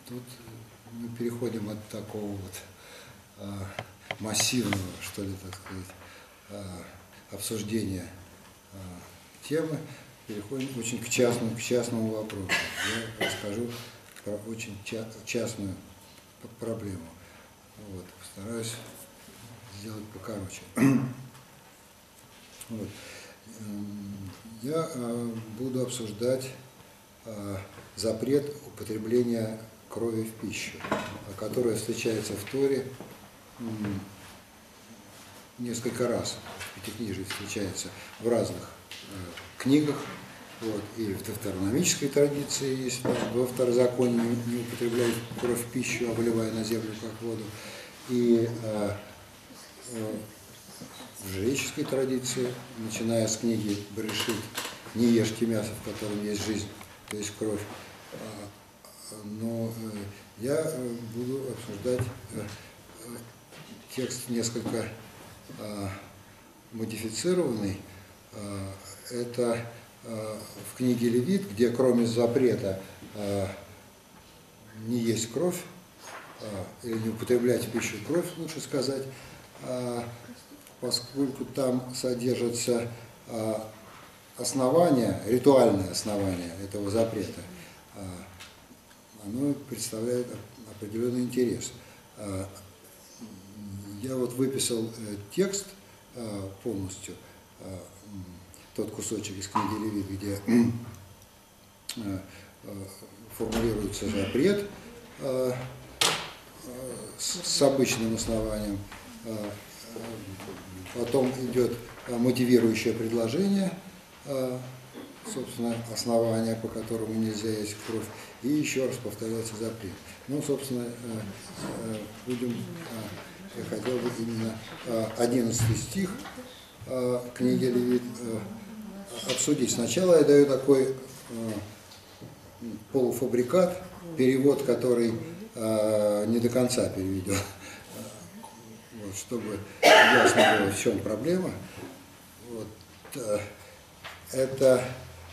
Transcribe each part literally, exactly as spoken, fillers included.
тут мы переходим от такого вот а, массивного, что ли, так сказать, а, обсуждения а, темы, переходим очень к частному, к частному вопросу. Я расскажу про очень ча частную проблему. Вот, постараюсь сделать покороче. Вот. Я а, буду обсуждать а, запрет употребления крови в пищу, которая встречается в Торе м, несколько раз. В Пятикнижии встречается в разных э, книгах. Вот, и в deuteronomической традиции есть, да, во второзаконии не употребляют кровь в пищу, а выливая на землю как воду. И э, э, в жреческой традиции, начиная с книги Берешит, не ешьте мясо, в котором есть жизнь, то есть кровь. Но э, я э, буду обсуждать э, текст несколько э, модифицированный. Э, это э, в книге Левит, где кроме запрета э, не есть кровь, э, или не употреблять в пищу кровь, лучше сказать, э, поскольку там содержатся э, основания, ритуальные основания этого запрета, э, оно представляет определенный интерес. Я вот выписал текст полностью, тот кусочек из книги Левит, где формулируется запрет с обычным основанием, потом идет мотивирующее предложение, собственно, основания, по которому нельзя есть кровь, и еще раз повторяется запрет. Ну, собственно, будем, я хотел бы именно одиннадцатый стих книги Левит обсудить. Сначала я даю такой полуфабрикат, перевод, который не до конца переведен, вот, чтобы ясно было, в чем проблема. Вот, это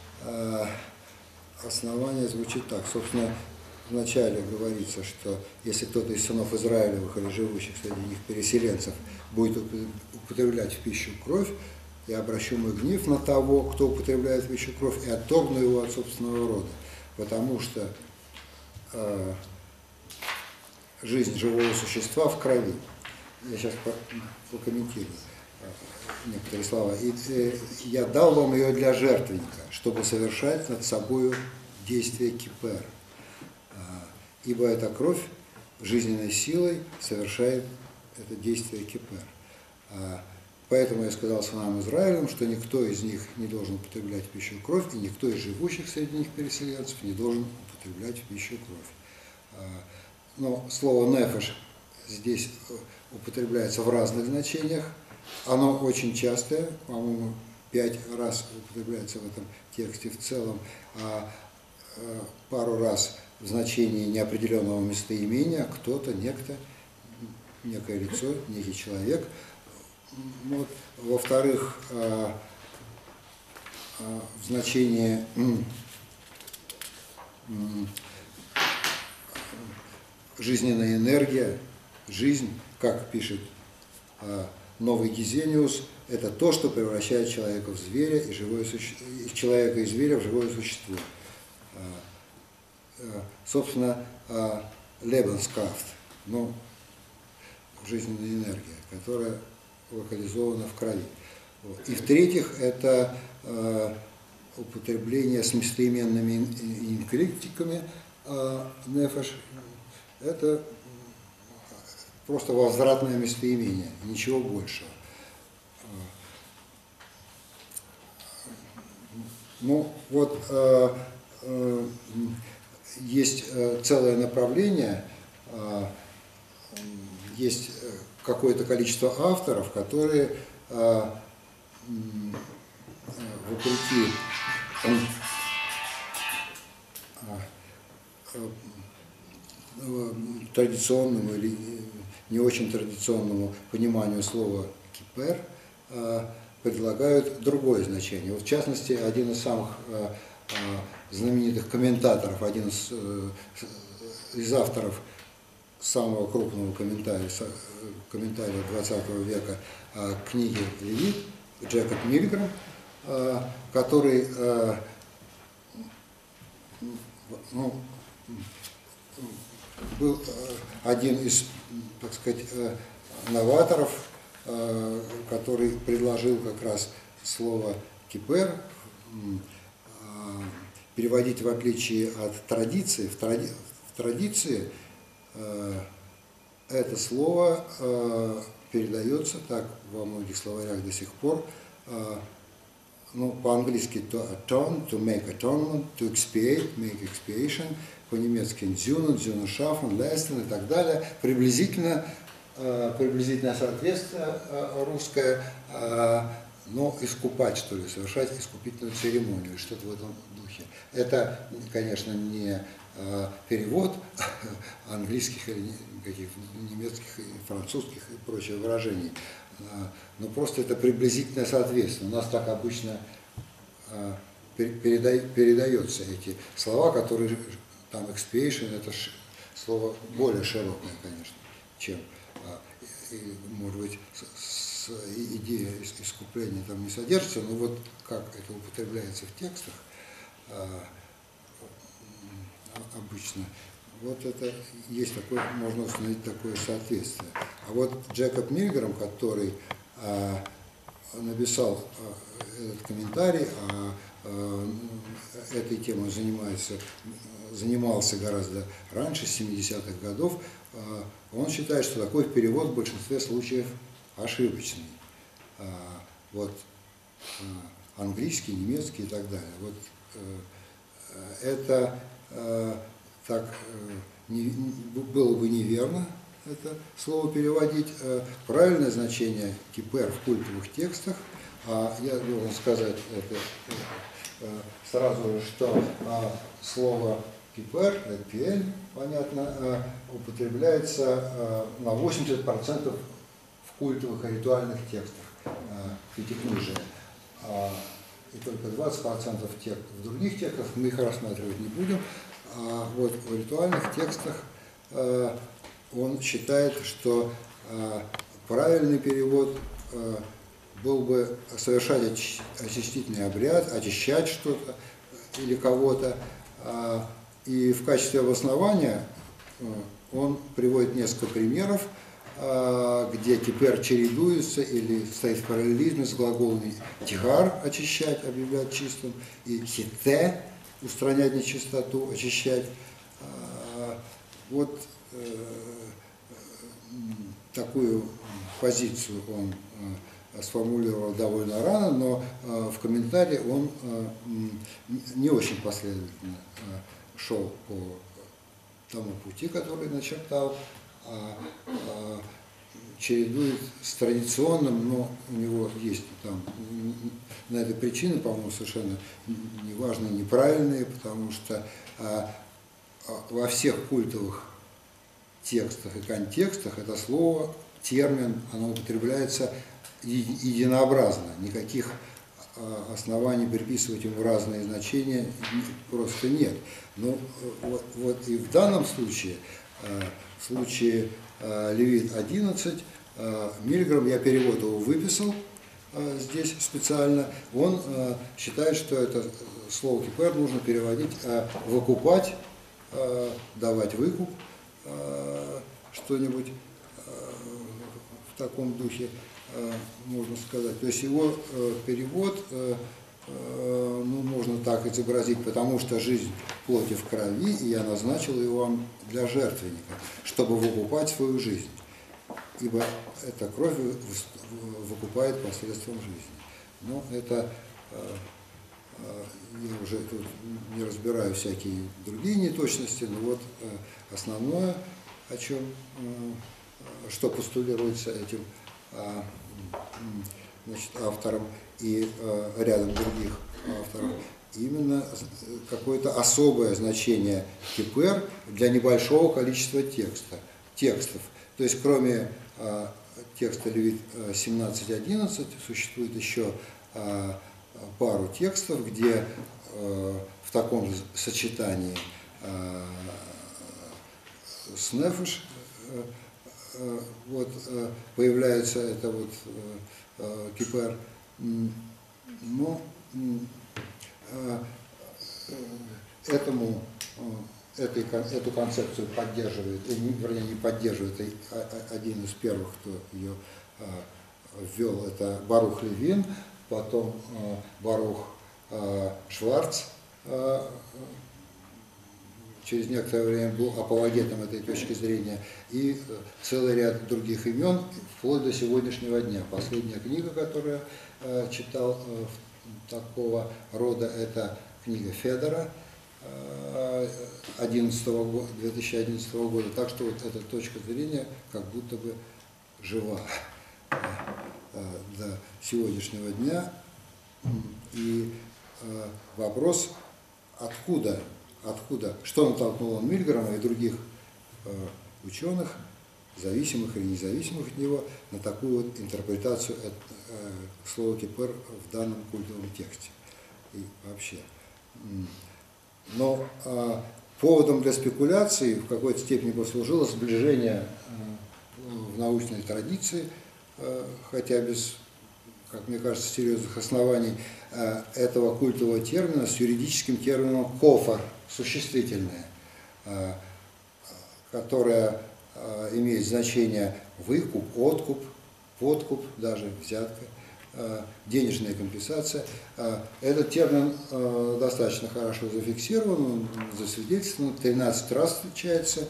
основание звучит так. Собственно, вначале говорится, что если кто-то из сынов Израилевых или живущих среди них переселенцев будет употреблять в пищу кровь, я обращу мой гнев на того, кто употребляет в пищу кровь, и отторгну его от собственного рода. Потому что э, жизнь живого существа в крови. Я сейчас прокомментирую некоторые слова. И э, я дал вам ее для жертвенника, чтобы совершать над собою действие кипер. А, ибо эта кровь жизненной силой совершает это действие кипер. А, поэтому я сказал сынам Израилем, что никто из них не должен употреблять в пищу кровь, и никто из живущих среди них переселенцев не должен употреблять в пищу кровь. А, но слово нефеш здесь употребляется в разных значениях. Оно очень частое, по-моему, пять раз употребляется в этом тексте в целом, а пару раз в значении неопределенного местоимения кто-то, некто, некое лицо, некий человек. Вот. Во-вторых, в значении жизненная энергия, жизнь, как пишет Новый Гезениус, это то, что превращает человека в зверя и живое суще... человека и зверя в живое существо. Собственно, Lebenskraft, ну, жизненная энергия, которая локализована в крови. И в-третьих, это употребление с местоименными инкликтиками нефеш, это просто возвратное местоимение, ничего большего. Ну, вот э, э, есть целое направление, э, есть какое-то количество авторов, которые э, вопреки э, э, традиционному или не очень традиционному пониманию слова кипер, предлагают другое значение. Вот в частности, один из самых знаменитых комментаторов, один из из авторов самого крупного комментария, комментария двадцатого века книги «Левит», Джекоб Мильграм, который ну, был один из, так сказать, новаторов, который предложил как раз слово «кипер» переводить в отличие от традиции. В, тради, в традиции это слово передается так во многих словарях до сих пор, ну, по-английски to atone, to make atonement, to expiate, make expiation, по-немецки «дзюнен», «дзюненшафен», «лестен» и так далее. Приблизительно, приблизительное соответствие русское, но искупать, что ли, совершать искупительную церемонию, что-то в этом духе. Это, конечно, не перевод английских или каких-то немецких, французских и прочих выражений, но просто это приблизительное соответствие. У нас так обычно передаются эти слова, которые там expiation, это слово более широкое, конечно, чем, может быть, идея искупления там не содержится, но вот как это употребляется в текстах обычно, вот это есть такое, можно установить такое соответствие. А вот Джекоб Мильграм, который а, написал а, этот комментарий, а, а, этой темой занимается, занимался гораздо раньше, с семидесятых годов, а, он считает, что такой перевод в большинстве случаев ошибочный. А, вот а, английский, немецкий и так далее. Вот а, это так не, было бы неверно это слово переводить. Правильное значение кипер в культовых текстах, а я должен сказать это сразу же, что слово кипер, пиэль, понятно, употребляется на восемьдесят процентов в культовых и ритуальных текстах пятикнижия. И только двадцать процентов тех, в других текстах, мы их рассматривать не будем. А вот в ритуальных текстах э, он считает, что э, правильный перевод э, был бы совершать оч, очистительный обряд, очищать что-то или кого-то. Э, и в качестве обоснования э, он приводит несколько примеров, э, где кипер чередуется или стоит в параллелизме с глаголами тигар – очищать, объявлять чистым, и хите – устранять нечистоту, очищать. Вот такую позицию он сформулировал довольно рано, но в комментарии он не очень последовательно шел по тому пути, который начертал, а чередует с традиционным, но у него есть там на этой причины, по-моему, совершенно неважные, неправильные, потому что а, а, во всех культовых текстах и контекстах это слово, термин, оно употребляется единообразно, никаких а, оснований приписывать ему разные значения просто нет. Но вот, вот и в данном случае, а, в случае Левит одиннадцать, Мильграм, я перевод его выписал здесь специально, он считает, что это слово кипер нужно переводить выкупать, давать выкуп, что-нибудь в таком духе, можно сказать. То есть его перевод, ну, можно так изобразить, потому что жизнь плоти в крови, и я назначил его вам для жертвенника, чтобы выкупать свою жизнь. Ибо эта кровь выкупает посредством жизни. Но это, я уже тут не разбираю всякие другие неточности, но вот основное, о чем, что постулируется этим, значит, автором и рядом других авторов, именно какое-то особое значение кипер для небольшого количества текста, текстов. То есть кроме а, текста Левит семнадцать одиннадцать существует еще а, пару текстов, где а, в таком же сочетании а, снефеш, вот появляется это вот кипер, но этому, этой, эту концепцию поддерживает, вернее не поддерживает, один из первых, кто ее ввел, это Барух Левин, потом Барух Шварц, через некоторое время был апологетом этой точки зрения, и целый ряд других имен, вплоть до сегодняшнего дня. Последняя книга, которую я читал такого рода, это книга Федора две тысячи одиннадцатого года. Так что вот эта точка зрения как будто бы жива до сегодняшнего дня. И вопрос, откуда, откуда, что натолкнуло Мильграма и других ученых, зависимых или независимых от него, на такую вот интерпретацию слова кипер в данном культовом тексте и вообще. Но а, поводом для спекуляции в какой-то степени послужило сближение а, в научной традиции, а, хотя без, как мне кажется, серьезных оснований, а, этого культового термина с юридическим термином кофар, существительное, а, которое а, имеет значение выкуп, откуп, подкуп, даже взятка, денежная компенсация. Этот термин достаточно хорошо зафиксирован, он засвидетельствован, тринадцать раз встречается.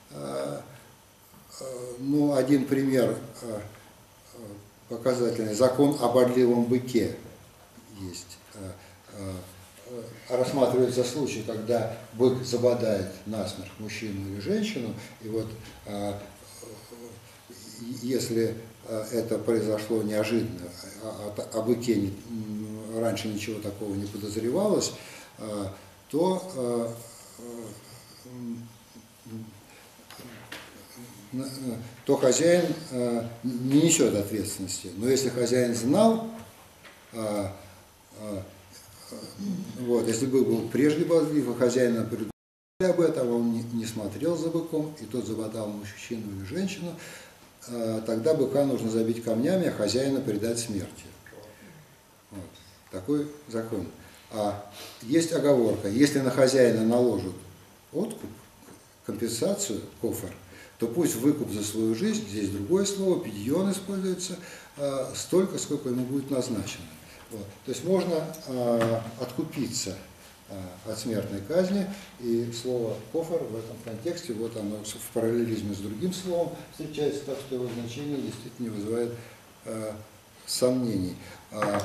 Ну, один пример показательный. Закон о бодливом быке есть. Рассматривается случай, когда бык забодает насмерть мужчину или женщину, и вот если это произошло неожиданно, о быке раньше ничего такого не подозревалось, то, то хозяин не несет ответственности. Но если хозяин знал, вот, если бык был прежде бодлив, а хозяина предупредили об этом, он не, не смотрел за быком, и тот забодал мужчину или женщину, тогда быка нужно забить камнями, а хозяина предать смерти. Вот. Такой закон. А есть оговорка, если на хозяина наложат откуп, компенсацию, кофар, то пусть выкуп за свою жизнь, здесь другое слово, пидьон используется, столько, сколько ему будет назначено. Вот. То есть можно откупиться от смертной казни, и слово кофар в этом контексте, вот оно в параллелизме с другим словом встречается, так что его значение действительно не вызывает э, сомнений. А,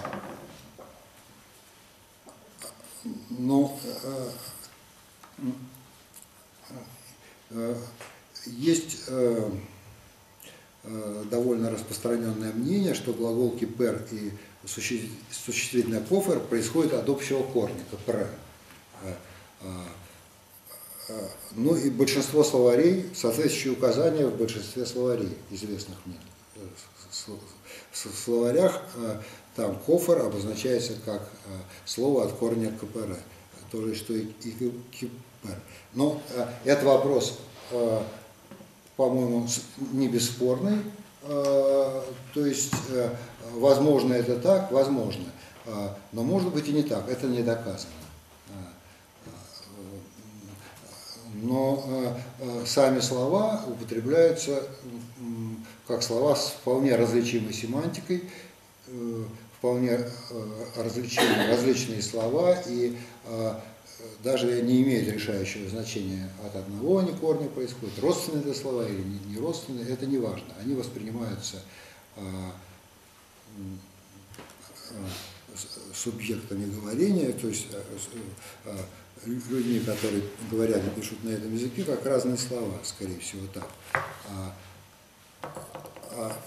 но э, э, есть э, э, довольно распространенное мнение, что глагол кипер и существительное кофар происходит от общего корня, капра. Ну и большинство словарей, соответствующие указания в большинстве словарей, известных мне в словарях, там кофар обозначается как слово от корня капера, то же, что и кипер. Но это вопрос, по-моему, не бесспорный, то есть возможно это так, возможно, но может быть и не так, это не доказано. Но э, э, сами слова употребляются э, как слова с вполне различимой семантикой, э, вполне э, различимые различные слова, и э, даже не имеют решающего значения, от одного они корня происходят, родственные это слова или не, не родственные, это не важно. Они воспринимаются э, э, субъектами говорения, то есть э, э, людьми, которые говорят и пишут на этом языке, как разные слова, скорее всего, так. А, а,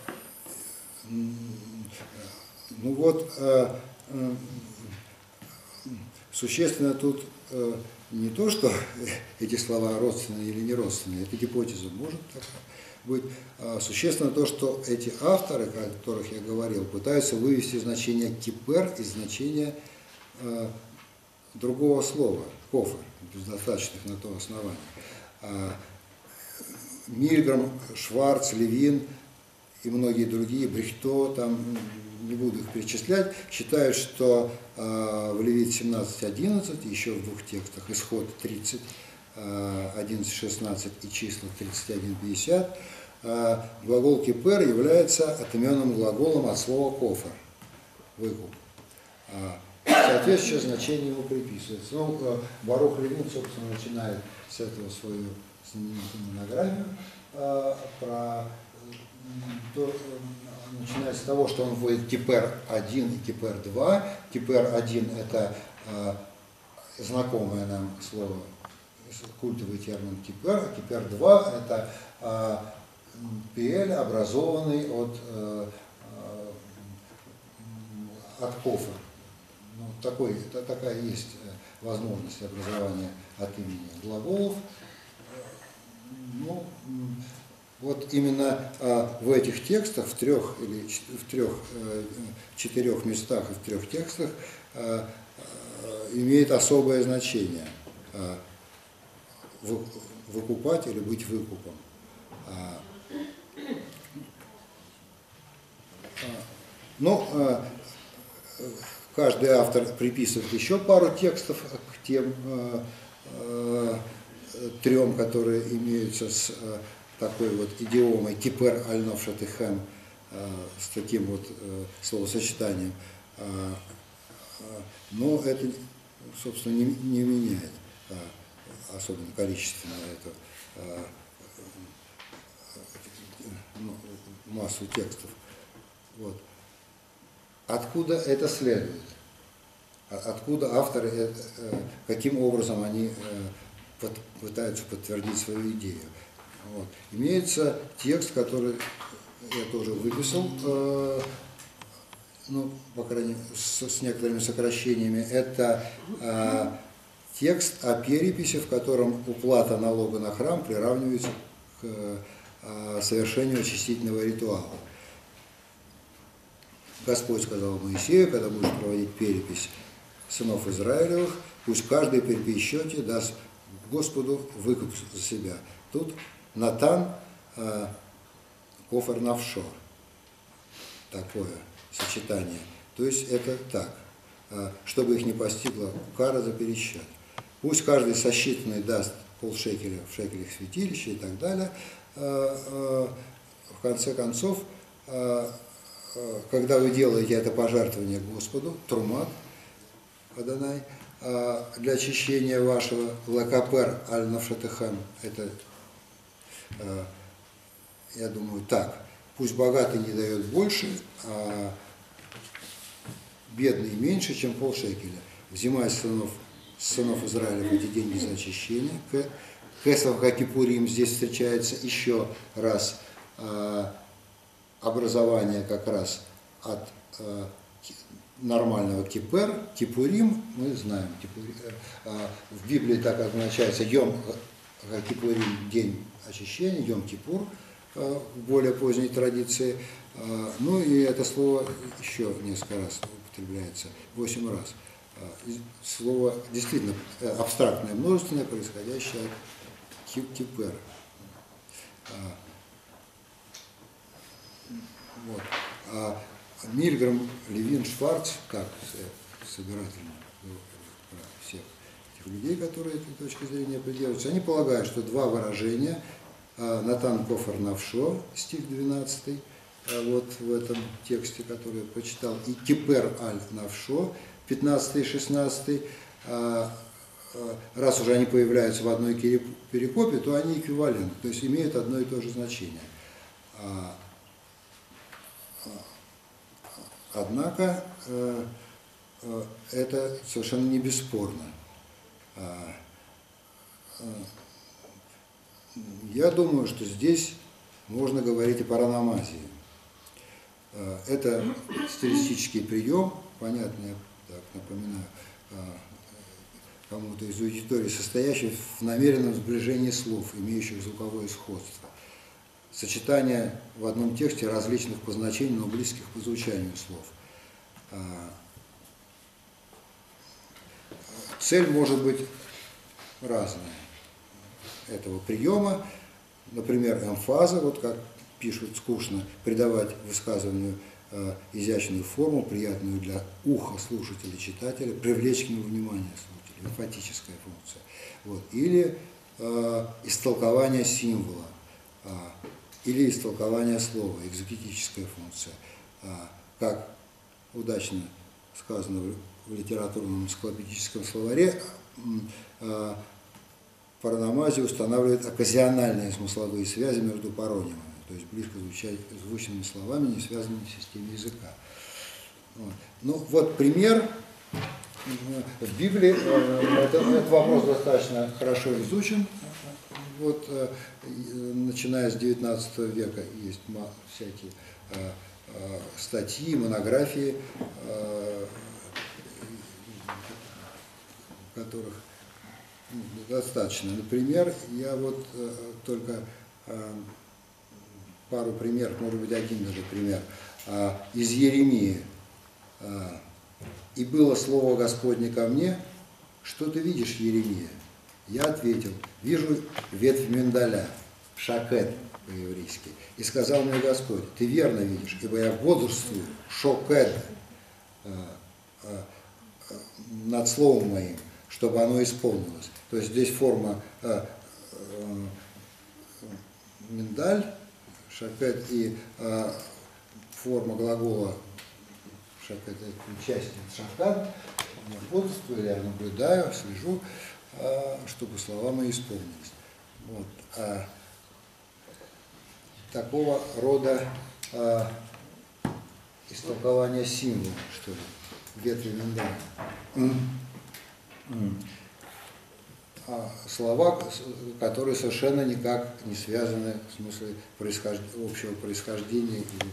ну вот, а, а, существенно тут а, не то, что эти слова родственные или не родственные, эта гипотеза может так быть, а существенно то, что эти авторы, о которых я говорил, пытаются вывести значение кипер из значения а, другого слова, кофар, без достаточных на то оснований. Мильграм, Шварц, Левин и многие другие, Брехто, там не буду их перечислять, считают, что э, в Левит семнадцать одиннадцать, еще в двух текстах, Исход тридцать, одиннадцать шестнадцать и числа тридцать один пятьдесят, э, глагол кипер является отменным глаголом от слова кофер, выкуп. Соответствующее значение ему приписывается. Ну, Барух Левин, собственно, начинает с этого свою знаменитую монографию, э, про, то, начиная с того, что он вводит кипер один и кипер два. Кипер один это э, знакомое нам слово, культовый термин кипер, а кипер два это э, пиэль, образованный от, э, э, от кофа. Ну, такой, это, такая есть возможность образования от имени глаголов. Ну, вот именно а, в этих текстах, в трех или в трех, э, четырех местах и в трех текстах а, а, имеет особое значение а, вы, выкупать или быть выкупом. А, а, ну, а, каждый автор приписывает еще пару текстов к тем э, э, трем, которые имеются с э, такой вот идиомой кипер аль-нов шатыхэм, э, с таким вот э, словосочетанием. Э, э, но это, собственно, не, не меняет, э, особенно количественно эту э, э, ну, массу текстов. Вот. Откуда это следует? Откуда авторы, каким образом они пытаются подтвердить свою идею? Вот. Имеется текст, который я тоже выписал, ну, по крайней мере, с, с некоторыми сокращениями. Это текст о переписи, в котором уплата налога на храм приравнивается к совершению очистительного ритуала. Господь сказал Моисею, когда будешь проводить перепись сынов Израилевых, пусть каждый при пересчете даст Господу выкуп за себя. Тут Натан э, кофер навшо, такое сочетание. То есть это так, э, чтобы их не постигла кара за пересчет. Пусть каждый сосчитанный даст полшекеля в шекелях святилища и так далее. Э, э, в конце концов, э, когда вы делаете это пожертвование Господу, трумат, Адонай, для очищения вашего лакапер аль-навшатыхэм, это, я думаю, так, пусть богатый не дает больше, а бедный меньше, чем полшекеля. Взимай сынов, сынов Израиля эти деньги за очищение. Кесов Хакипурим здесь встречается еще раз образование как раз от э, нормального кипер, кипурим, мы знаем, кипури, э, в Библии так обозначается йом кипурим, день очищения, йом кипур, э, в более поздней традиции, э, ну и это слово еще несколько раз употребляется, восемь раз. Э, слово действительно абстрактное, множественное, происходящее от кипер. Э, Вот. А Мильграм, Левин, Шварц, как собирательно всех этих людей, которые этой точки зрения придерживаются, они полагают, что два выражения, Натан кофер навшо, стих двенадцатый, вот в этом тексте, который я прочитал, и кипер аль навшо, пятнадцатый и шестнадцатый, раз уже они появляются в одной перекопе, то они эквивалентны, то есть имеют одно и то же значение. Однако э, э, это совершенно не бесспорно. А, э, я думаю, что здесь можно говорить о параномазии. Э, это стилистический прием, понятно, я так напоминаю э, кому-то из аудитории, состоящий в намеренном сближении слов, имеющих звуковое сходство. Сочетание в одном тексте различных по значению, но близких по звучанию слов. Цель может быть разная этого приема. например, эмфаза, вот как пишут скучно, придавать высказыванию э, изящную форму, приятную для уха слушателя, читателя, привлечь к нему внимание слушателя, эмфатическая функция. Вот. Или э, истолкование символа, э, или истолкование слова, экзегетическая функция. Э, как удачно сказано в, в литературном энциклопедическом словаре, э, параномазия устанавливает оказиональные смысловые связи между паронимами, то есть близко звучными словами, не связанными с системой языка. Вот. Ну вот пример. В Библии этот, этот вопрос достаточно хорошо изучен. Вот, начиная с девятнадцатого века есть всякие статьи, монографии, которых достаточно. Например, я вот э, только э, пару примеров, может быть, один даже пример, э, из Иеремии. Э, «И было слово Господне ко мне, что ты видишь, Иеремия?» Я ответил: «Вижу ветвь миндаля, шакет по-еврейски. И сказал мне Господь: ты верно видишь, ибо я бодрствую, шокет, э, э, э, над словом моим, чтобы оно исполнилось». То есть здесь форма э, э, миндаль, шакет, и э, форма глагола шакет, это часть шакат, я бодрствую, я наблюдаю, слежу, э, чтобы слова мои исполнились. Вот. А такого рода э, истолкование символа, что ли, ветви миндаля. Слова, которые совершенно никак не связаны в смысле происхожд... общего происхождения или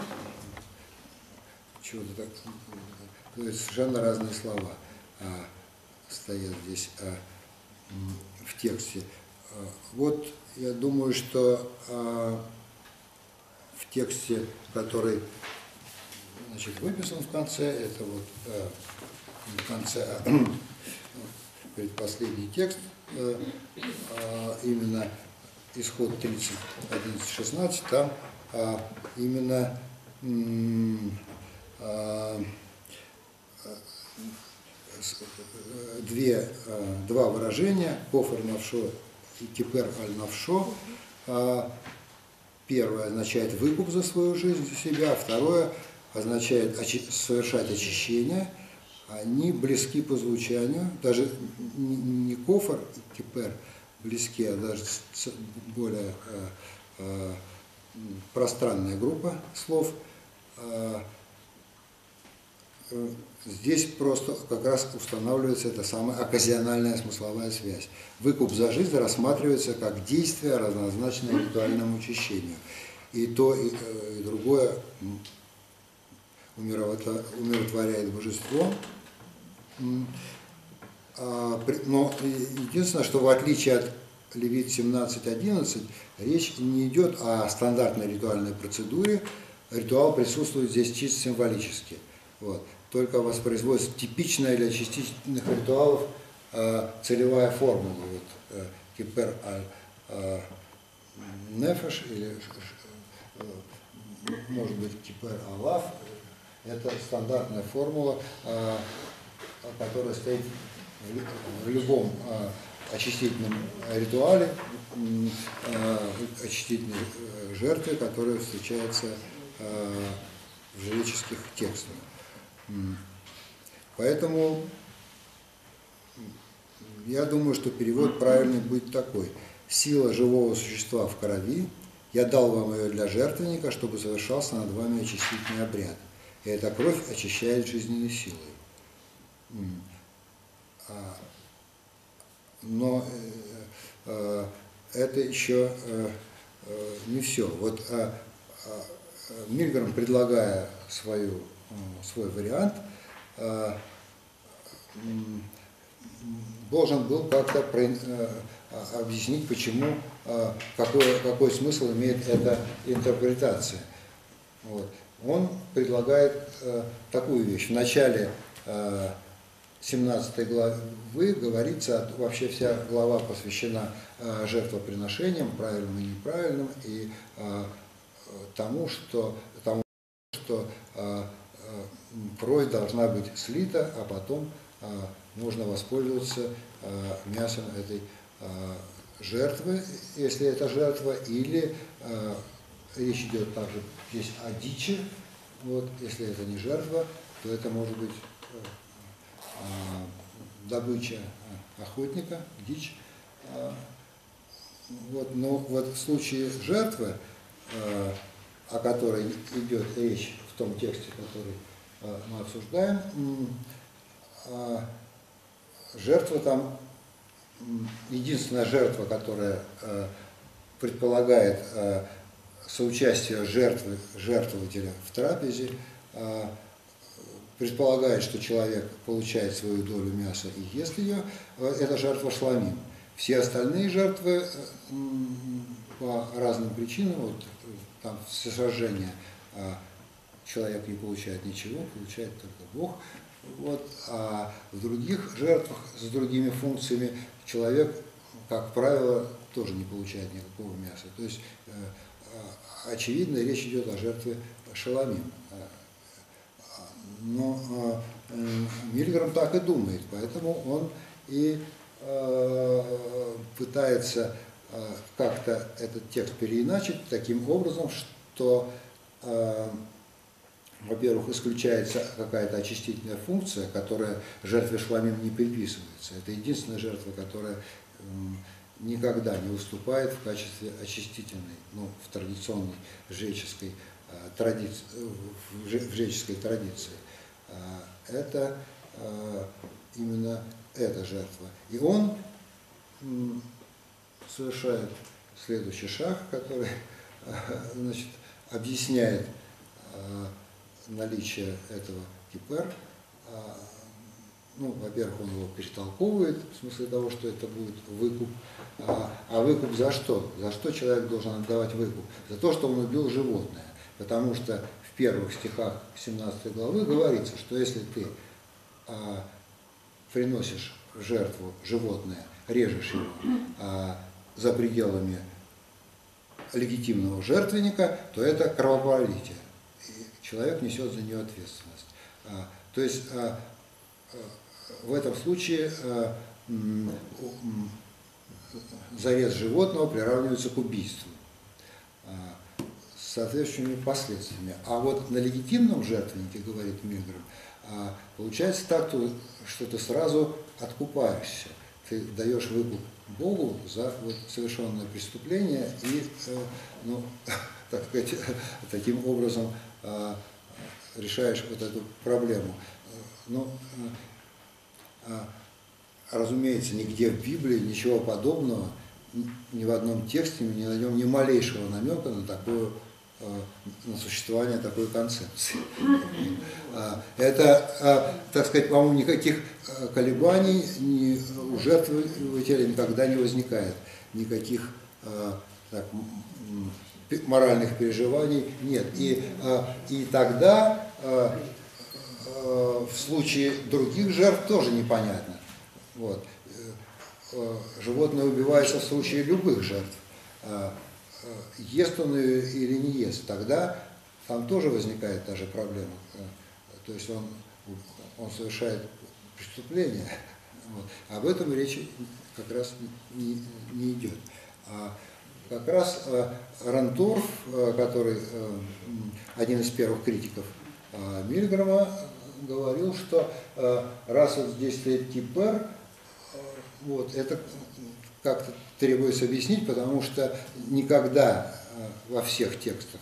чего-то так. То есть совершенно разные слова а, стоят здесь а, в тексте. А, вот я думаю, что а, в тексте, который, значит, выписан в конце, это вот а, в конце а, предпоследний текст, э, э, именно исход тридцать, одиннадцать, шестнадцать, там э, именно э, две, э, два выражения, кофер навшо и кипер аль навшо. Э, первое означает выкуп за свою жизнь, за себя, второе означает очи- совершать очищение. Они близки по звучанию, даже не кофер и кипер близки, а даже более э, э, пространная группа слов. Э, э, здесь просто как раз устанавливается эта самая оказиональная смысловая связь. Выкуп за жизнь рассматривается как действие, равнозначное ритуальному очищению. И то, и, и другое умиротворяет божество. Но единственное, что в отличие от Левит семнадцать одиннадцать, речь не идет о стандартной ритуальной процедуре. Ритуал присутствует здесь чисто символически. Вот. Только воспроизводится типичная для частичных ритуалов э, целевая формула. Вот, э, кипер аль нефеш, или э, может быть кипер алав. Это стандартная формула, э, которая стоит в, в любом э, очистительном ритуале, э, очистительной жертве, которая встречается э, в жреческих текстах. Поэтому я думаю, что перевод правильный будет такой: сила живого существа в крови, я дал вам ее для жертвенника, чтобы совершался над вами очистительный обряд. И эта кровь очищает жизненной силой. Но это еще не все. Вот Мильграм, предлагая свою, свой вариант, должен был как-то объяснить, почему, какой, какой смысл имеет эта интерпретация. Вот. Он предлагает такую вещь. В начале семнадцатой главы говорится, вообще вся глава посвящена жертвоприношениям, правильным и неправильным, и тому, что, тому, что кровь должна быть слита, а потом можно воспользоваться мясом этой жертвы, если это жертва, или речь идет также здесь о дичи. Вот, если это не жертва, то это может быть добыча охотника, дичь. Вот, но вот в случае жертвы, о которой идет речь в том тексте, который мы обсуждаем, жертва там, единственная жертва, которая предполагает соучастие жертвы, жертвователя в трапезе, предполагает, что человек получает свою долю мяса и ест ее, это жертва шламим. Все остальные жертвы по разным причинам, вот там все сожжения, человек не получает ничего, получает только Бог. Вот, а в других жертвах с другими функциями человек, как правило, тоже не получает никакого мяса. То есть, очевидно, речь идет о жертве шеламим. Но Мильграм так и думает, поэтому он и пытается как-то этот текст переиначить таким образом, что, во-первых, исключается какая-то очистительная функция, которая жертве шламим не приписывается. Это единственная жертва, которая никогда не выступает в качестве очистительной, ну, в традиционной жреческой традиции, в жреческой традиции. Это именно эта жертва. И он совершает следующий шаг, который, значит, объясняет наличие этого кипер. Ну, во-первых, он его перетолковывает, в смысле того, что это будет выкуп. А, а выкуп за что? За что человек должен отдавать выкуп? За то, что он убил животное. Потому что в первых стихах семнадцатой главы говорится, что если ты а, приносишь в жертву животное, режешь его а, за пределами легитимного жертвенника, то это кровопролитие. И человек несет за нее ответственность. А, то есть а, в этом случае а, зарез животного приравнивается к убийству а, с соответствующими последствиями. А вот на легитимном жертвеннике, говорит Мильграм, а, получается так, что ты сразу откупаешься. Ты даешь выкуп Богу за вот совершенное преступление и, ну, так сказать, таким образом решаешь вот эту проблему. Ну, разумеется, нигде в Библии ничего подобного, ни в одном тексте не найдем ни малейшего намека на такую, на существование такой концепции. Это, так сказать, по-моему, никаких колебаний ни у жертвователя никогда не возникает, никаких так, моральных переживаний нет. И, и тогда в случае других жертв тоже непонятно. Вот. Животное убивается в случае любых жертв. Ест он ее или не ест, тогда там тоже возникает та же проблема. То есть он, он совершает преступление. Вот. Об этом речи как раз не, не идет. А как раз Рантурф, который один из первых критиков Мильграма, говорил, что раз вот здесь стоит кипер, вот, это как-то требуется объяснить, потому что никогда во всех текстах,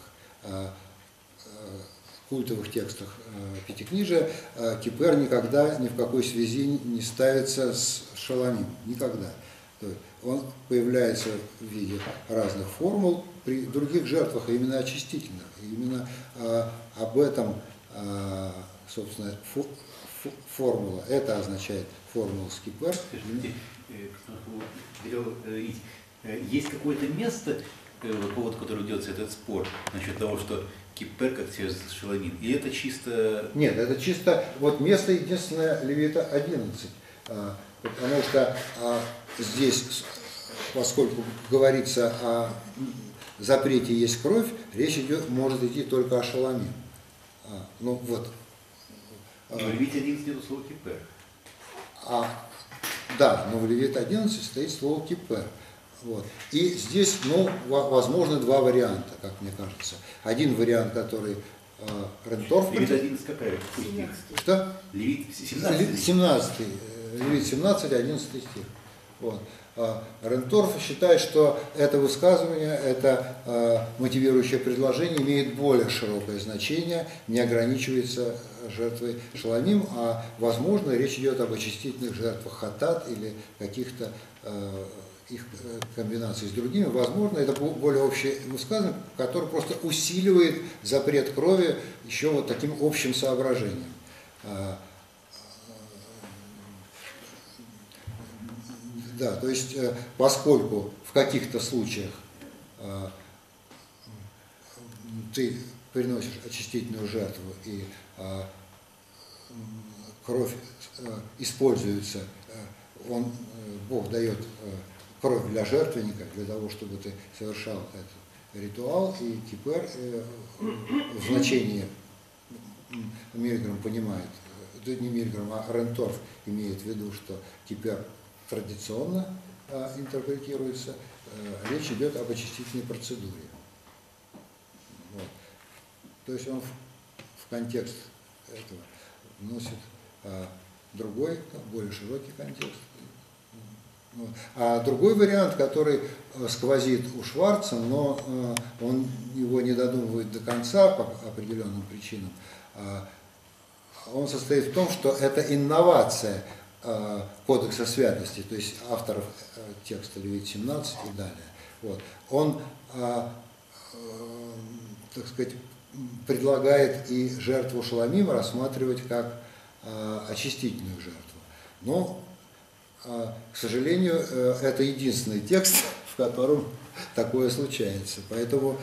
культовых текстах Пятикнижия, кипер никогда ни в какой связи не ставится с шеламим. Никогда. Он появляется в виде разных формул при других жертвах, а именно очистительных. И именно об этом, собственно, формула. Это означает формула с кипер. Есть какое-то место, повод, который ведется этот спор насчет того, что кипер как через шаламин. И это чисто... Нет, это чисто, вот место единственное Левита одиннадцать, потому что здесь, поскольку говорится о запрете есть кровь, речь идет, может идти только о шаламин. Ну вот. Но в Левите одиннадцать нету слова кипер. А, да, но в Левите одиннадцать стоит слово кипер. Вот. И здесь, ну, возможно, два варианта, как мне кажется. Один вариант, который э, Ренторф... Левит одиннадцать какая? Что? Левит семнадцать. семнадцатый. Левит семнадцать, одиннадцатый стих. Вот. Ренторф считает, что это высказывание, это э, мотивирующее предложение имеет более широкое значение, не ограничивается жертвой шаламим, а, возможно, речь идет об очистительных жертвах хатат или каких-то э, их комбинаций с другими. Возможно, это более общее высказывание, которое просто усиливает запрет крови еще вот таким общим соображением. Да, то есть, поскольку в каких-то случаях ты приносишь очистительную жертву и кровь используется, он, Бог дает кровь для жертвенника, для того, чтобы ты совершал этот ритуал, и кипер в значении Мильграм понимает, не Мильграм, а Ренторф имеет в виду, что кипер традиционно а, интерпретируется, а, речь идет об очистительной процедуре. Вот. То есть он в, в контекст этого вносит а, другой, более широкий контекст. Вот. А другой вариант, который а, сквозит у Шварца, но а, он его не додумывает до конца по определенным причинам, а, он состоит в том, что это инновация Кодекса святости, то есть авторов текста Левит семнадцать и далее. Вот. Он, так сказать, предлагает и жертву шаламим рассматривать как очистительную жертву. Но, к сожалению, это единственный текст, в котором такое случается. Поэтому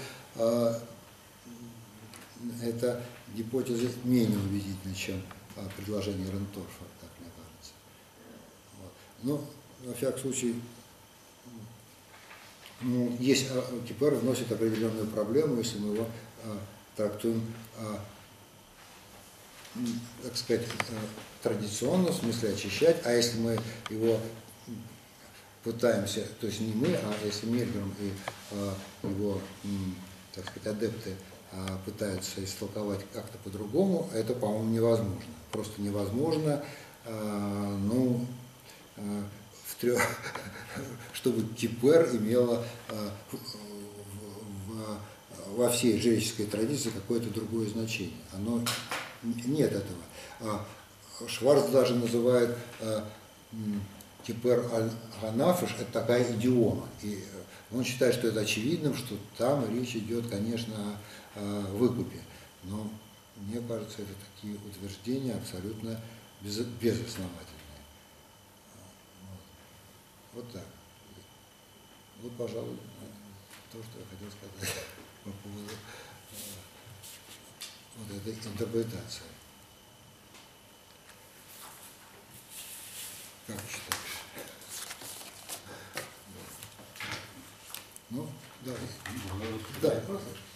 эта гипотеза менее убедительна, чем предложение Ренторфа. Ну, во всяком случае, ну, есть, кипер вносит определенную проблему, если мы его а, трактуем, а, так сказать, а, традиционно, в смысле очищать, а если мы его пытаемся, то есть не мы, а если Мильграм и а, его, так сказать, адепты а, пытаются истолковать как-то по-другому, это, по-моему, невозможно. Просто невозможно, а, ну, в трех, чтобы кипер имела во всей жреческой традиции какое-то другое значение. Оно, нет этого. Шварц даже называет кипер аль-ганафиш, это такая идиома. И он считает, что это очевидным, что там речь идет, конечно, о выкупе. Но мне кажется, это такие утверждения абсолютно безосновательные. Вот так. Вот, пожалуй, то, что я хотел сказать по поводу вот этой интерпретации. Как считаешь? Ну, да. Да. Да.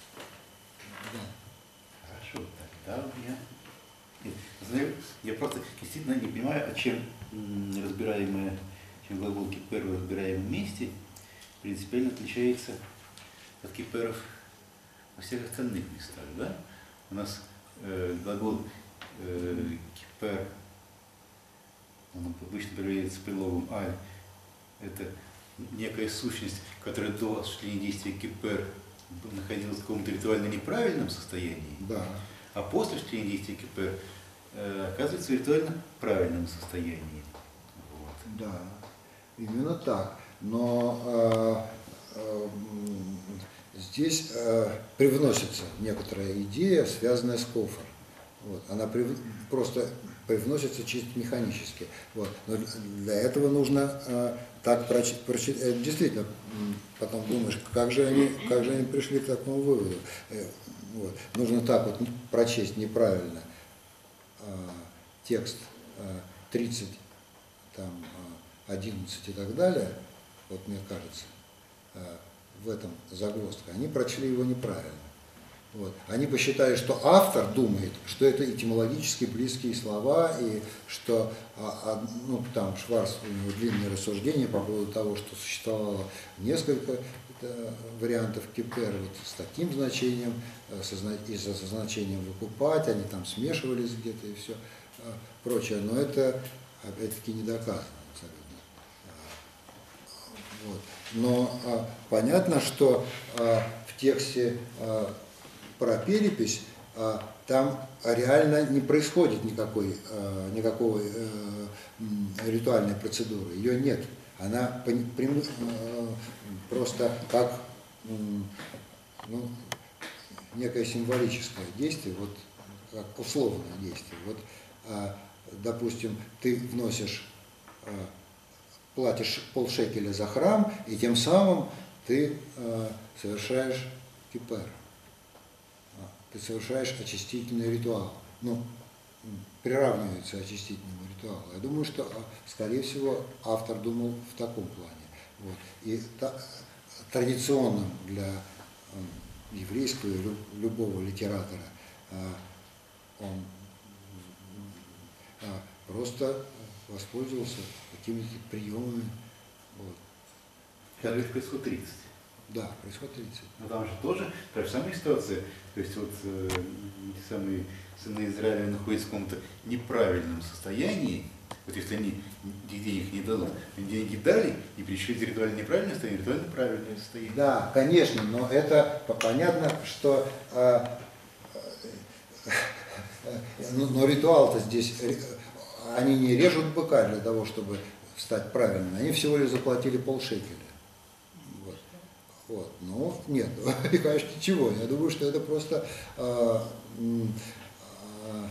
Хорошо, тогда я... Нет, я просто действительно не понимаю, а чем разбираемые чем глагол кипер в разбираемом месте принципиально отличается от киперов во всех остальных местах. Да? У нас э, глагол э, кипер, он обычно проявляется предлогом аль, это некая сущность, которая до осуществления действия кипер находилась в каком-то ритуально неправильном состоянии, да. А после осуществления действия кипер э, оказывается в ритуально правильном состоянии. Вот. Да. Именно так. Но э, э, здесь э, привносится некоторая идея, связанная с кофр. Вот. Она прив... просто привносятся чисто механически. Вот. Но для этого нужно э, так прочитать. Прочит... Действительно, потом думаешь, как же они, как же они пришли к такому выводу. Э, вот. Нужно так вот прочесть неправильно э, текст э, тридцать, там, э, одиннадцать и так далее, вот мне кажется, э, в этом загвоздка. Они прочли его неправильно. Вот. Они посчитали, что автор думает, что это этимологически близкие слова, и что а, а, ну, там Шварц, у него длинные рассуждения по поводу того, что существовало несколько это, вариантов кипер вот, с таким значением, со, и со, со значением выкупать, они там смешивались где-то и все а, прочее, но это опять-таки не доказано абсолютно. Вот. Но а, понятно, что а, в тексте а, про перепись, там реально не происходит никакой, никакого ритуальной процедуры, ее нет. Она просто как ну, некое символическое действие, вот как условное действие. Вот, допустим, ты вносишь, платишь полшекеля за храм, и тем самым ты совершаешь кипер. Ты совершаешь очистительный ритуал. Ну, приравнивается очистительному ритуалу. Я думаю, что, скорее всего, автор думал в таком плане. Вот. И та, традиционным для э, еврейского и любого литератора э, он э, просто воспользовался какими-то приемами. Вот. Это происходит тридцать. Да, происходит тридцать. Но там же тоже та же самая ситуация. То есть вот э, эти самые сыны Израиля находятся в каком-то неправильном состоянии. Вот если они денег не дадут, они деньги дали и пришли в ритуально неправильное состояние, ритуально правильное состояние. Да, конечно, но это понятно, что э, э, но, но ритуал-то здесь, они не режут быка для того, чтобы стать правильными, они всего лишь заплатили полшекеля. Вот. Ну, нет, и, конечно, ничего. Я думаю, что это просто э, э,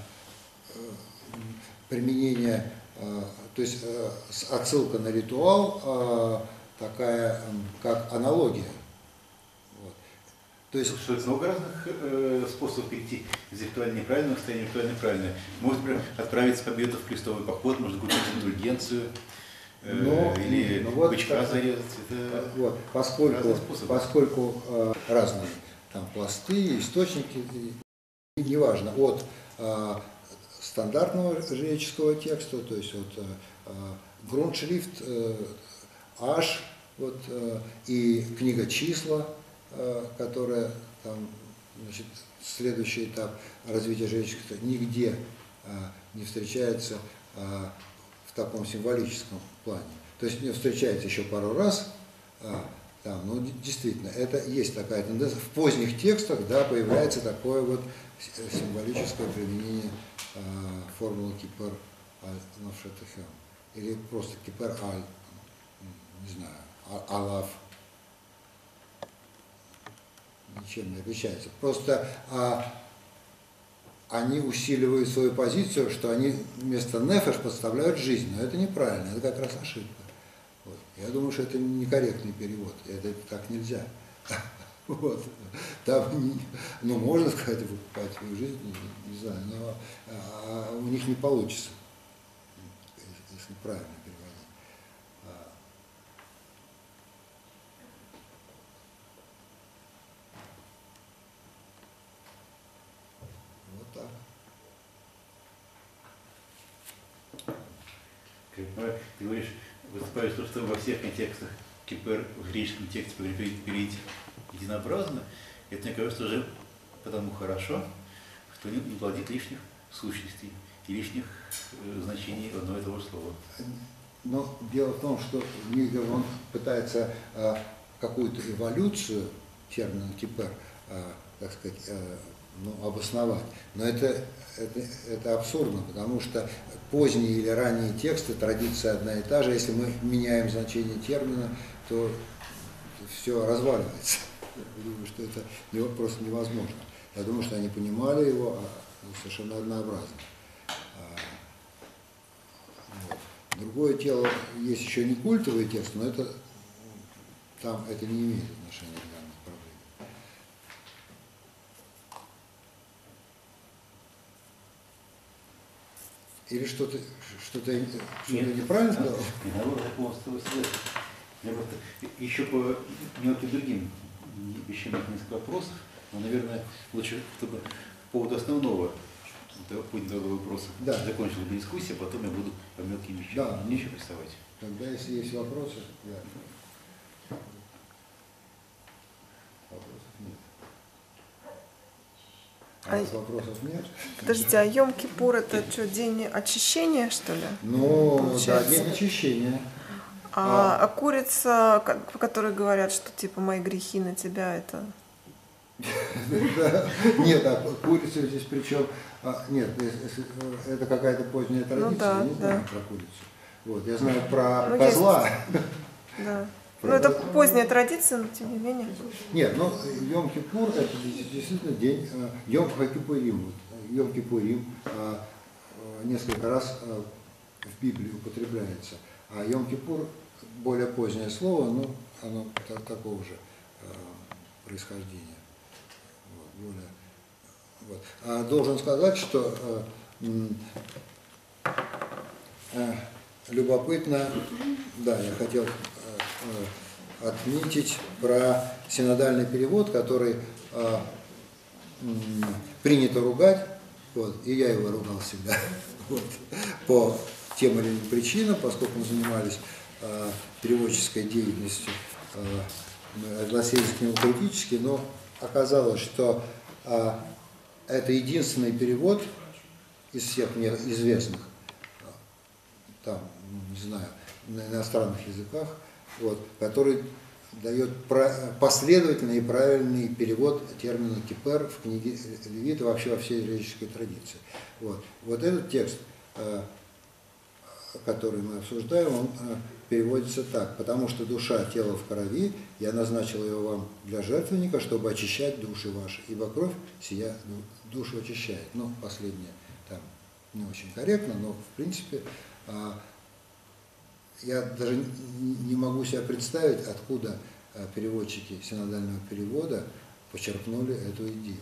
применение, э, то есть э, отсылка на ритуал э, такая, э, как аналогия. Вот. То есть, что это много разных э, способов перейти из ритуально неправильного состояния в ритуально правильное. Можно, например, отправиться победу в крестовый поход, можно купить индульгенцию. Но, или ну, вот, бычка зарезать, это вот, поскольку, поскольку э, разные там пласты, источники, и, и неважно, от э, стандартного жреческого текста, то есть от э, грунтшрифт, э, H, вот, э, и книга числа, э, которая там, значит, следующий этап развития жреческого, нигде э, не встречается э, в таком символическом плане. То есть не встречается еще пару раз, а, там, ну, действительно, это есть такая тенденция. В поздних текстах, да, появляется такое вот символическое применение а, формулы кипер аль навшетахем. Или просто кипер аль, не знаю, алав. Ничем не отличается. Просто а, они усиливают свою позицию, что они вместо нефеш подставляют жизнь. Но это неправильно, это как раз ошибка. Вот. Я думаю, что это некорректный перевод, это так нельзя. Вот. Там, ну, можно сказать, выкупать свою жизнь, не, не знаю, но а, у них не получится, если правильно переводить. Вот так. Ты говоришь, выступаешь то, что во всех контекстах кипер в греческом тексте перейти единообразно, это, мне кажется, уже потому хорошо, что не плодит лишних сущностей и лишних э, значений одного и того же слова. Но дело в том, что Нигер, он пытается э, какую-то эволюцию термина кипер, э, так сказать, э, ну, обосновать. Но это, это, это абсурдно, потому что поздние или ранние тексты, традиция одна и та же. Если мы меняем значение термина, то все разваливается. Я думаю, что это просто невозможно. Я думаю, что они понимали его совершенно однообразно. Другое дело, есть еще не культовый текст, но это там это не имеет отношения к данной проблеме. Или что-то что-то что неправильно сказал? Не, наоборот, я полностью согласен. Я просто еще по мелким другим вещам несколько вопросов, но, наверное, лучше, чтобы по поводу основного поднятого вопроса да. закончилась бы дискуссия, потом я буду по мелким вещам да. нечего приставать. Тогда, если есть вопросы, да. Вопросов нет. А, а вопросов нет? Подождите, а Йом-Кипур это что, день очищения, что ли? Ну, Получается? да, день очищения. А, а. а курица, по которой говорят, что типа мои грехи на тебя, это... Нет, а курица здесь причем... Нет, это какая-то поздняя традиция, я не знаю про курицу. Вот, я знаю про ну, козла. Есть. Да. Про ну, это поздняя традиция, но тем не менее. Нет, ну, Йом-Кипур – это действительно день Йом-Кипурим. Йом-Кипурим несколько раз в Библии употребляется. А Йом-Кипур – более позднее слово, но оно такого же происхождения. Вот, более, вот. А должен сказать, что любопытно, да, я хотел э, отметить про синодальный перевод, который э, э, принято ругать, вот, и я его ругал всегда, вот, по тем или иным причинам, поскольку мы занимались э, переводческой деятельностью, э, мы относились к нему критически, но оказалось, что э, это единственный перевод из всех мне известных, там, не знаю, на иностранных языках, вот, который дает последовательный и правильный перевод термина кипер в книге Левита, вообще во всей еврейской традиции. Вот, вот этот текст, который мы обсуждаем, он переводится так: потому что душа тело в крови, я назначил ее вам для жертвенника, чтобы очищать души ваши, ибо кровь сия душу очищает. Ну, последнее там не очень корректно, но в принципе я даже не могу себе представить, откуда переводчики синодального перевода почерпнули эту идею.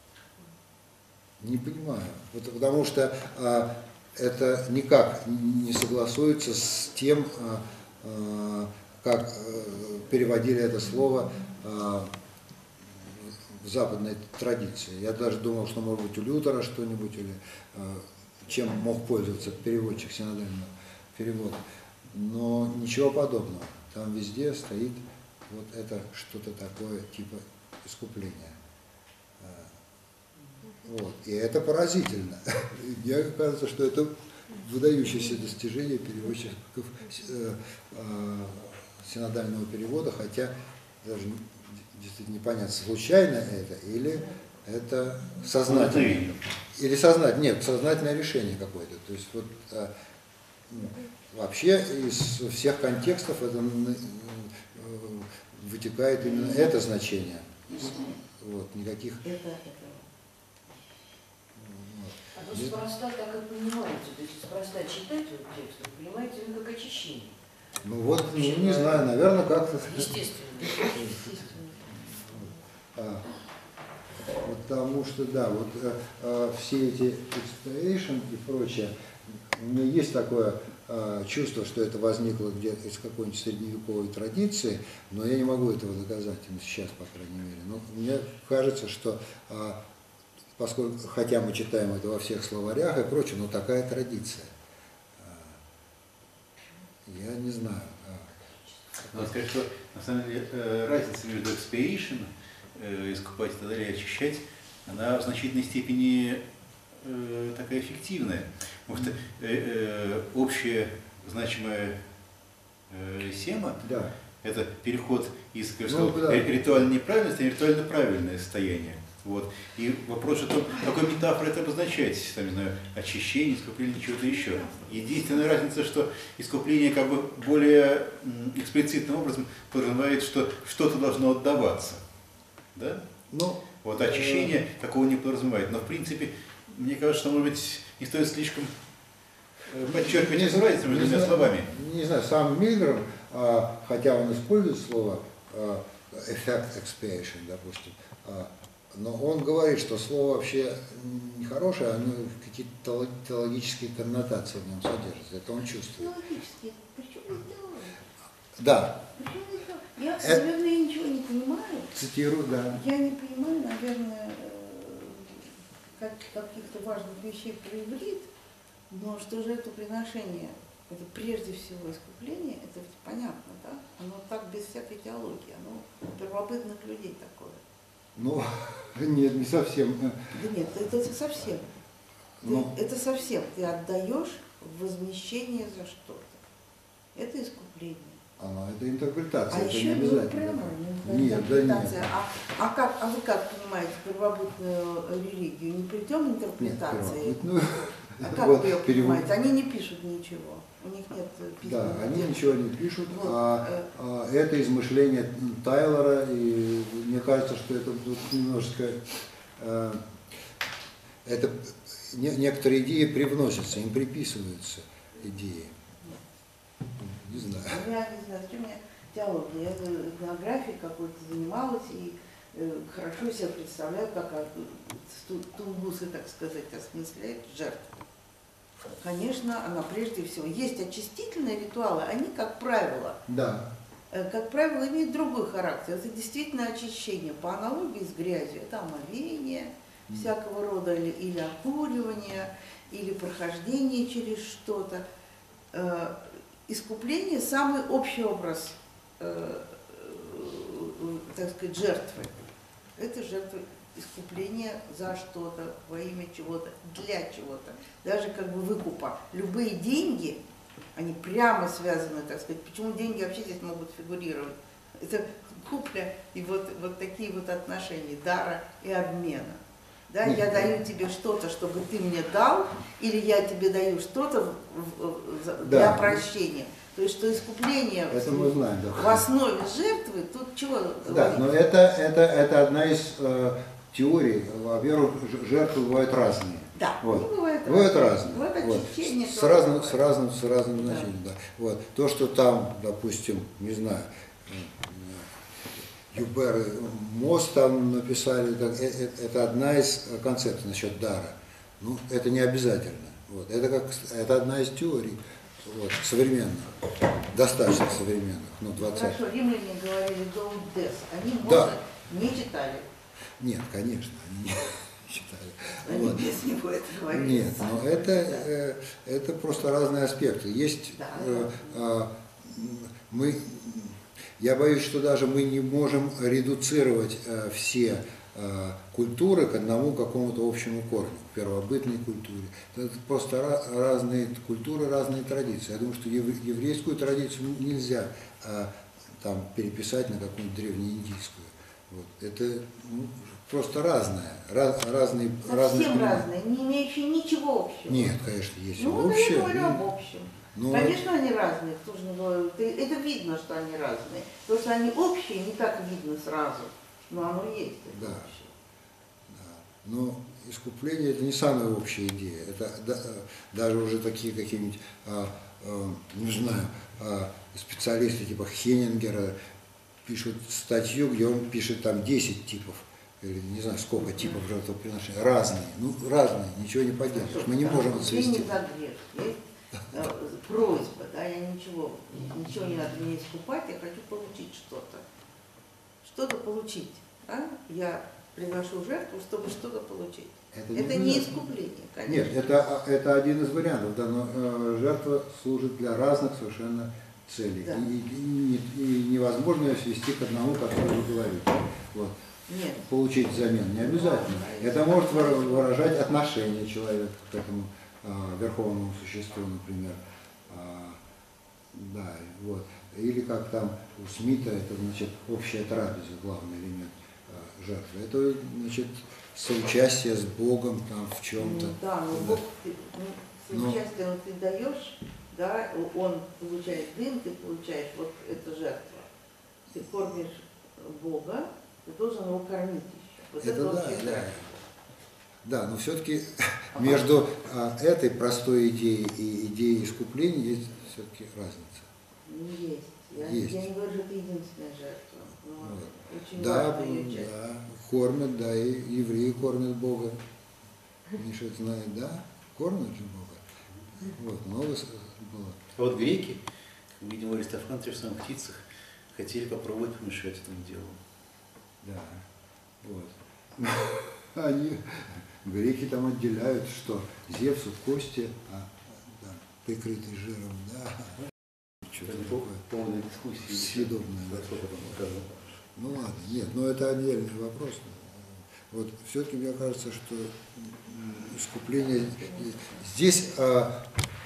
Не понимаю. Вот, потому что а, это никак не согласуется с тем, а, а, как а, переводили это слово а, в западной традиции. Я даже думал, что, может быть, у Лютера что-нибудь, или а, чем мог пользоваться переводчик синодального перевода. Но ничего подобного. Там везде стоит вот это что-то такое типа искупления. Вот. И это поразительно. Мне кажется, что это выдающееся достижение переводчиков синодального перевода, хотя даже действительно непонятно, случайно это или это сознательное. Или сознательное. Нет, сознательное решение какое-то. То есть вот вообще из всех контекстов это вытекает именно это значение. Вот, никаких... Это, это. А то спроста так и понимаете, то есть спроста читать вот текст, вы понимаете, ну как очищение. Ну вот, ну, не знаю, наверное, как-то... Естественно. А, потому что, да, вот а, все эти exploration и прочее, у меня есть такое а, чувство, что это возникло где-то из какой-нибудь средневековой традиции, но я не могу этого доказать, ну, сейчас, по крайней мере. Но мне кажется, что, а, поскольку, хотя мы читаем это во всех словарях и прочее, но такая традиция. А, я не знаю. Надо сказать, что на самом деле разница между expiation, искупать и так далее, очищать, она в значительной степени э, такая эффективная. Потому что э, э, общая значимая э, сема, да, это переход из, как ну, сказал, да, ритуально неправильное состояние в ритуально правильное состояние. Вот. И вопрос о том, какой метафорой это обозначает, там, не знаю, очищение, искупление, чего-то еще. Единственная разница, что искупление как бы более эксплицитным образом подразумевает, что что-то должно отдаваться. Да? Ну, вот очищение такого не подразумевает. Но в принципе, мне кажется, что, может быть, не стоит слишком э, подчеркивать Не эту разницу между двумя знаю, словами. не знаю, сам Миллер, а, хотя он использует слово а, effect expiation, допустим, а, но он говорит, что слово вообще нехорошее, оно какие-то теологические коннотации в нем содержатся. Это он чувствует. Логически. Причем это теология? Да. Причем это... Я, Это- наверное, ничего не понимаю. Цитирую, да. Я не понимаю, наверное, э, как, каких-то важных вещей про иврит, но что же это приношение? Это прежде всего искупление, это ведь понятно, да? Оно так без всякой теологии, оно у первобытных людей такое. Ну, нет, не совсем. Да нет, это совсем. Ты- Ну. Это совсем. Ты отдаешь возмещение за что-то. Это искупление. Оно, это интерпретация, А это еще не не обязательно. прямо, Нет, да нет. интерпретация. А, а, как, а вы как понимаете первобытную религию? Не путем Нет, интерпретации? ну, А как вот вы ее перевод- понимаете? Они не пишут ничего. У них нет Да, письменных они текстов. ничего не пишут, Вот, а, э. а это измышление Тайлора, и мне кажется, что это тут немножко, э, это не- некоторые идеи привносятся, им приписываются идеи. Не знаю. Ну, я не знаю, зачем мне теология. Я этнографией какой-то занималась и э, хорошо себе представляю, как а, ту- тунгусы, так сказать, осмысляют жертву. Конечно, она прежде всего. Есть очистительные ритуалы, они, как правило, Да, э, как правило, имеют другой характер. Это действительно очищение. По аналогии с грязью. Это омовение всякого рода, или, или окуривание, или прохождение через что-то. Э, Искупление – самый общий образ, э, э, так сказать, жертвы. Это жертва искупления за что-то, во имя чего-то, для чего-то. Даже как бы выкупа. Любые деньги, они прямо связаны, так сказать. Почему деньги вообще здесь могут фигурировать? Это купля и вот, вот такие вот отношения дара и обмена. Да, Нет, я ну- даю тебе что-то, чтобы ты мне дал, или я тебе даю что-то в- в- за- Да. для прощения. То есть, что искупление это мы знаем. Да. в основе жертвы, тут чего Да, говорить? но это, это, это одна из э, теорий. Во-первых, ж- жертвы бывают разные. Да, Вот. они бывают Бывают разные. разные. Бывает Вот. очищение С, тоже разным, бывает. с, разным, с разным Да. значением. Да. Вот. То, что там, допустим, не знаю, Юбер, мост там написали, так, э- э- это одна из концепций насчет дара. Ну, это не обязательно. Вот. Это, как, это одна из теорий вот, современных, достаточно современных, ну, двадцатых. Хорошо, римляне говорили «до дес», они Да. Моса не читали. Нет, конечно, они не читали. Они Вот. без него это говорили. Нет, но это, э, это просто разные аспекты. Есть Да, э, э, мы, я боюсь, что даже мы не можем редуцировать э, все э, культуры к одному какому-то общему корню, к первобытной культуре. Это просто ra- разные культуры, разные традиции. Я думаю, что ев- еврейскую традицию нельзя э, там переписать на какую-нибудь древнеиндийскую. Вот. Это ну, просто разное, раз, разные, разные Совсем понимания. разные, не имеющие ничего общего. Нет, конечно, есть Ну, вот я общее. говорю ну, об общем. ну, Конечно, они разные, кто же не говорит. Это это видно, что они разные. То, что они общие, не так видно сразу. Но оно есть, это Да. общее. да. Но искупление это не самая общая идея. Это да, э, даже уже такие какие-нибудь, а, а, не знаю, а, специалисты типа Хеннингера пишут статью, где он пишет там десять типов. Или не знаю, сколько типов жертвоприношений. Разные. Ну, разные, ничего не поделаешь. Мы не Да, можем это тебе свести. не за грех. Есть э, просьба, да, я ничего, ничего не надо мне искупать, я хочу получить что-то. Что-то получить. Да? Я приношу жертву, чтобы что-то получить. Это Это, не не обязательно. искупление, конечно. Нет, это, это один из вариантов, да, но э, жертва служит для разных совершенно целей. Да. И, и- и- и невозможно ее свести к одному, который вы говорите. Вот. Нет. Получить взамен не обязательно. Это может выра- выражать отношение человека к этому э, верховному существу, например. А, да, вот. Или как там у Смита, это значит общая трапеза, главный элемент э, жертвы. Это значит соучастие с Богом там в чем-то. Ну, да, но Да. Бог, ты, ну, Но- соучастие ну, ты даешь, да, он получает дым, ты получаешь, вот это жертва. Ты кормишь Бога, ты должен его кормить еще. Вот Это это да, вообще да. жертва. Да, но все-таки между а, этой простой идеей и идеей искупления есть все-таки разница. Есть. Я, Есть. я не говорю, что это единственная жертва, но Вот. очень Да, важная ее часть. да, кормят, да, и евреи кормят Бога. Миша это знает, да? Кормят же Бога. Вот, много с- было. А вот греки, как видимо, Аристофан в тех же самых птицах, хотели попробовать помешать этому делу. Да, вот. Они, греки там отделяют, что Зевсу кости, а, да, прикрытый жиром, да. Что-то Это по такое поводу дискуссии. съедобное. Да. Сколько там указано. Ну ладно, нет, но это отдельный вопрос. Вот все-таки мне кажется, что м, искупление здесь а,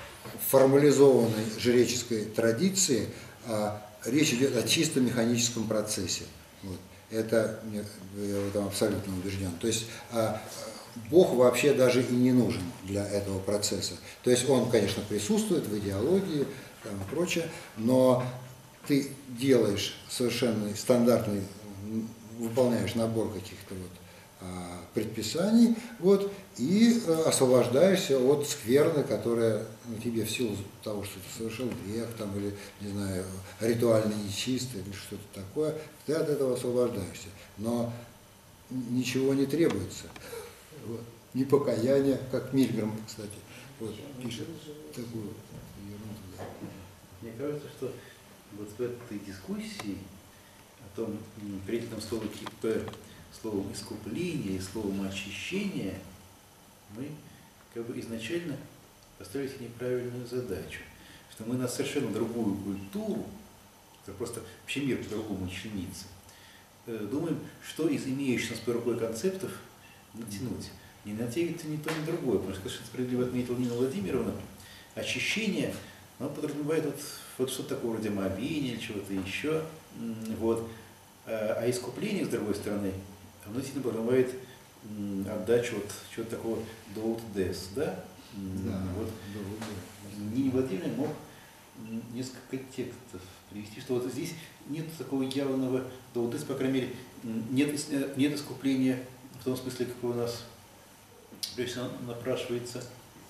в формализованной жреческой традиции а, речь идет о чисто механическом процессе. Вот. Это мне- я в этом абсолютно убежден. То есть а, Бог вообще даже и не нужен для этого процесса. То есть он, конечно, присутствует в идеологии там, и прочее, но ты делаешь совершенно стандартный, м, выполняешь набор каких-то вот а, предписаний, вот, и а, освобождаешься от скверны, которая ну, тебе в силу того, что ты совершил грех, там, или, не знаю, ритуально нечисто, или что-то такое, ты от этого освобождаешься. Но ничего не требуется. Вот. Ни покаяния, как Мильграм, кстати, вот, пишет такую ерунду. Да. Мне кажется, что вот в этой дискуссии о том, м, при этом слово «кипер», словом «искупление» и словом «очищение» мы как бы изначально поставили себе неправильную задачу, что мы на совершенно другую культуру, это просто вообще мир по-другому чинится, э, думаем, что из имеющихся под рукой концептов натянуть. Не натягивается ни то, ни другое, потому что, совершенно справедливо отметила Нина Владимировна, очищение, оно подразумевает вот, вот что-то такое вроде омовения или чего-то еще, м, вот. А а искупление, с другой стороны, оно действительно подразумевает м, отдачу вот чего-то такого до дес, да? М, Да, Вот да, да. Нине Владимировне мог м, несколько текстов привести, что вот здесь нет такого явного доудес, по крайней мере, м, нет, ис- э, нет искупления в том смысле, какой у нас прежде всего напрашивается.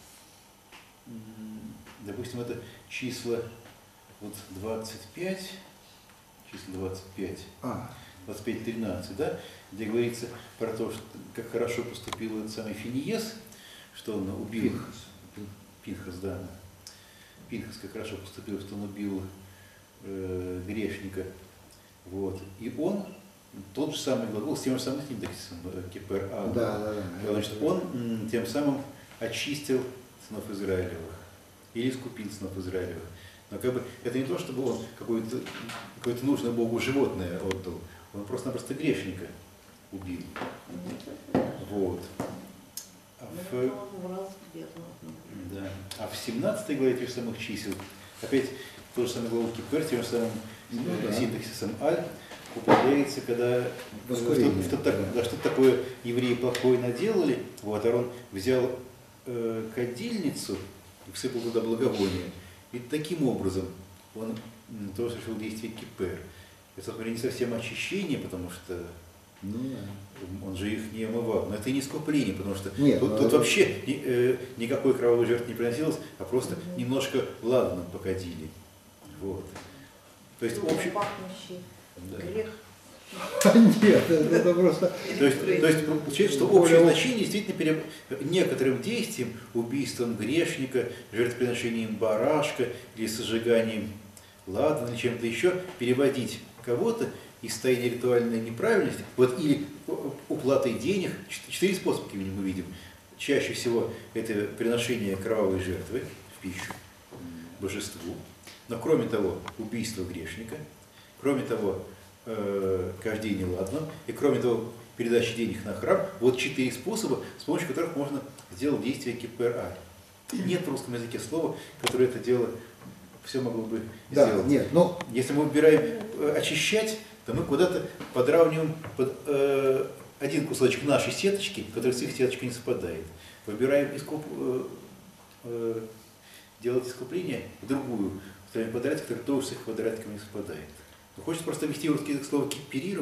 М, Допустим, это числа вот двадцать пять, числа двадцать пять, А, двадцать пять тринадцать, да, где говорится про то, что, как хорошо поступил этот самый Финиес, что он убил Пинхас. Пинхас, да. Пинхас как хорошо поступил, что он убил э, грешника. Вот. И он, тот же самый глагол, с тем же самым синтаксисом, э, кипер а, Да, да, да. значит, он м, тем самым очистил сынов Израилевых или искупил сынов Израилевых. Но как бы это не то, чтобы он какое-то какое нужное Богу животное отдал, он просто-напросто грешника убил. Вот. А в, Ну, он врал с бедным. да. А в семнадцатой главе тех же самых чисел, опять тот же самый глагол кипер, тем же самым Ну э, да. синтаксисом аль употребляется, когда э, Воскурение, что-то, что-то, да. да, что-то такое евреи плохое наделали, вот, Арон взял э, кадильницу и всыпал туда благовоние. И таким образом он м, тоже совершил действие кипер. Это, собственно, не совсем очищение, потому что Ну да. он же их не омывал. Но это и не искупление, потому что Нет, тут, ну, тут это- вообще ни- э, никакой кровавой жертвы не приносилось, а просто немножко ладно покадили. Вот. То есть общий... Пахнущий Да. грех. Нет, это, это просто... То есть, то есть получается, что общее значение действительно пере... некоторым действием, убийством грешника, жертвоприношением барашка или сожиганием ладана или чем-то еще, переводить кого-то из состояния ритуальной неправильности, вот или уплатой денег, Чет- четыре способа какими мы видим. Чаще всего это приношение кровавой жертвы в пищу божеству, но кроме того убийство грешника, кроме того э, кождение ладаном, и кроме того передача денег на храм. Вот четыре способа, с помощью которых можно сделать действие кипер-аль. Нет в русском языке слова, которое это дело все могло бы Да, сделать. нет, ну, Если мы выбираем э, очищать, то мы куда-то подравниваем под э, один кусочек нашей сеточки, который с их сеточкой не совпадает. Выбираем искуп, э, э, делать искупление, другую, ставим квадратик, который тоже с их квадратиком не совпадает. Ну, хочется просто ввести в русский язык слово кипирировать.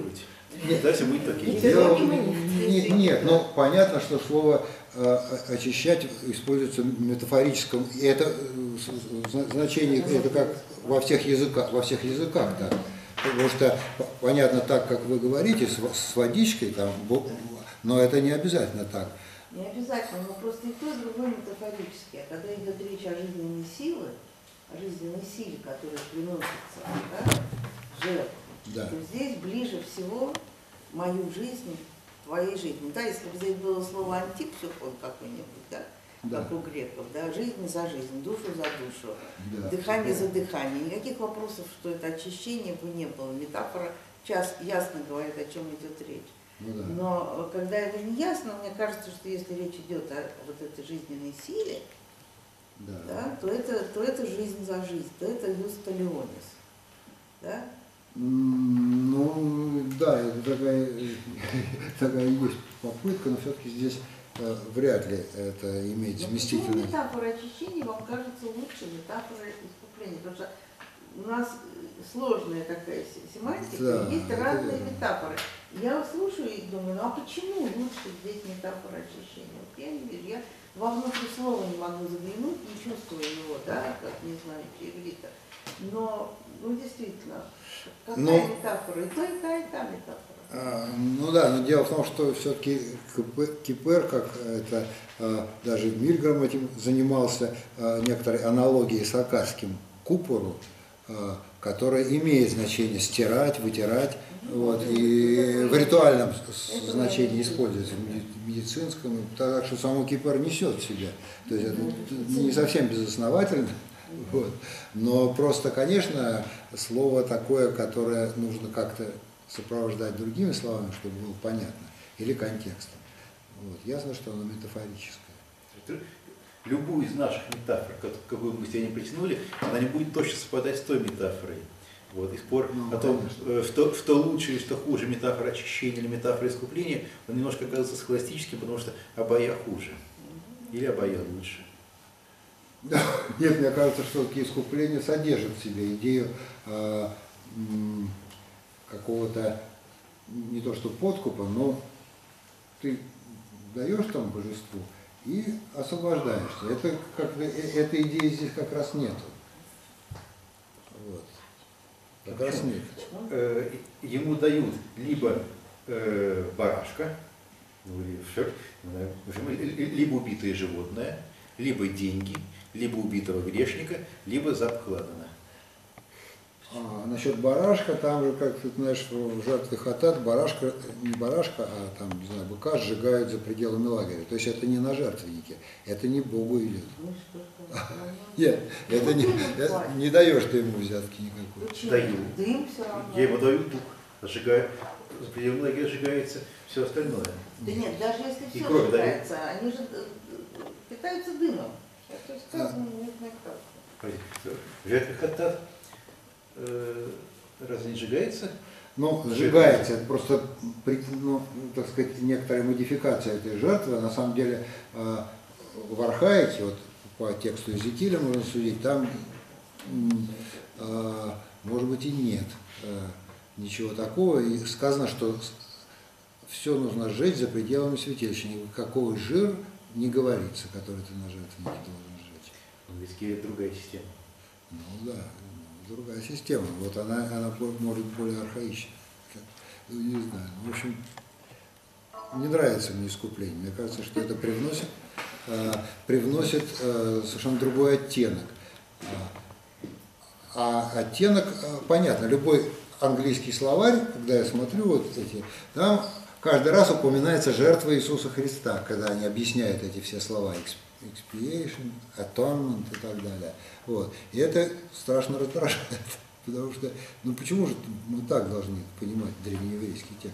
Нет. Дальше будет окей. Дело- нет, нет, ну понятно, что слово э, очищать используется в метафорическом, и это э, с- зна- значение, это как во всех языках, во всех языках, да. Потому что п- понятно так, как вы говорите, с, в- с водичкой, там, бо- но это не обязательно так. Не обязательно, но просто и то, и другое метафорически. А когда идет речь о жизненной силе, о жизненной силе, которая приносится, да, жертву, Да. то здесь ближе всего мою жизнь, твоей жизни. Да, если бы здесь было слово антипсихон какой-нибудь, да, Да. как у греков, да, жизнь за жизнь, душу за душу, Да. дыхание за дыхание. Никаких вопросов, что это очищение, бы не было. Метафора час, ясно говорит, о чем идет речь. Ну да. Но э, когда это не ясно, мне кажется, что если речь идет о вот этой жизненной силе, Да. да, то, это, то это жизнь за жизнь, то это юста леонис. Да? М, Ну, да, это такая, такая есть попытка, но все-таки здесь э, вряд ли это имеет Но почему заместительное. метафора очищения вам кажется лучше метафора искупления? Потому что у нас сложная такая се- семантика, Да, есть это разные верно. метафоры. Я слушаю и думаю, ну а почему лучше здесь метафора очищения? Вот я не вижу, я вовнутрь слова не могу заглянуть, не чувствую его, да, как не знаю, иврита. Но, ну действительно, какая Ну, метафора? И то, и та, и та метафора. А, Ну да, но дело в том, что все-таки Кипер, как это, а, даже Мильграм этим занимался, а, некоторой аналогией с аккадским купору, а, которая имеет значение стирать, вытирать, вот, и в ритуальном с- значении используется, в меди- в медицинском, так что само Кипер несет в себе. То есть это не совсем безосновательно, вот, но просто, конечно, слово такое, которое нужно как-то сопровождать другими словами, чтобы было понятно, или контекстом. Вот. Ясно, что оно метафорическое. Любую из наших метафор, как- какую мы сегодня притянули, она не будет точно совпадать с той метафорой. Вот. И спор Ну, о том, конечно. э, что, что лучше и что хуже, метафора очищения или метафора искупления, он немножко оказывается схоластическим, потому что обоя хуже. Или обоя лучше. Нет, мне кажется, что такие искупления содержат в себе идею э, м, какого-то, не то что подкупа, но ты даешь там божеству и освобождаешься. Это как-то, э- этой идеи здесь как раз нету. Вот. Как раз нет. Э, Ему дают либо э, барашка, ну, или всё, не знаю, в общем, ли- ли- либо убитое животное, либо деньги, либо убитого грешника, либо запах ладана. А, насчет барашка, там же, как ты знаешь, в жертве хатат барашка, не барашка, а там, не знаю, быка сжигают за пределами лагеря. То есть это не на жертвеннике, это не Богу идет. Ну что ж такое? Нет, это не, это не даешь ты ему взятки никакой. Почему? Даю. Дым все равно. Я ему даю тук, сжигаю, за пределами лагеря сжигается все остальное. Да нет, даже если И все кровь сжигается, они же э, э, питаются дымом. Это сказано нет на как. В жертве хатат э, разве не сжигается? Ну, сжигается, это просто, при- ну, так сказать, некоторая модификация этой жертвы. На самом деле э, в Архаике, вот по тексту Иезекииля можно судить, там, м, э, может быть, и нет э, ничего такого. И сказано, что все нужно сжечь за пределами святилища. Никакой жир не говорится, который ты на жертвеннике должен сжечь. В виске другая система. Ну да, другая система. Вот она, она бо- может более архаична. Ну, не знаю. В общем, не нравится мне искупление. Мне кажется, что это привносит, э, привносит э, совершенно другой оттенок. А оттенок, э, понятно, любой английский словарь, когда я смотрю вот эти, там каждый раз упоминается жертва Иисуса Христа, когда они объясняют эти все слова. Expiation, atonement и так далее. Вот. И это страшно раздражает, потому что, ну почему же мы так должны понимать древнееврейский текст?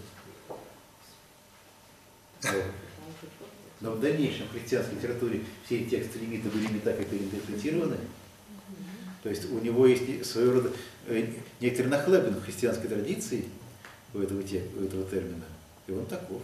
Но в дальнейшем в христианской литературе все эти тексты лимита были не так и переинтерпретированы. То есть у него есть своего рода э, некоторый нахлебен в христианской традиции у этого, тек- у этого термина. И он таков.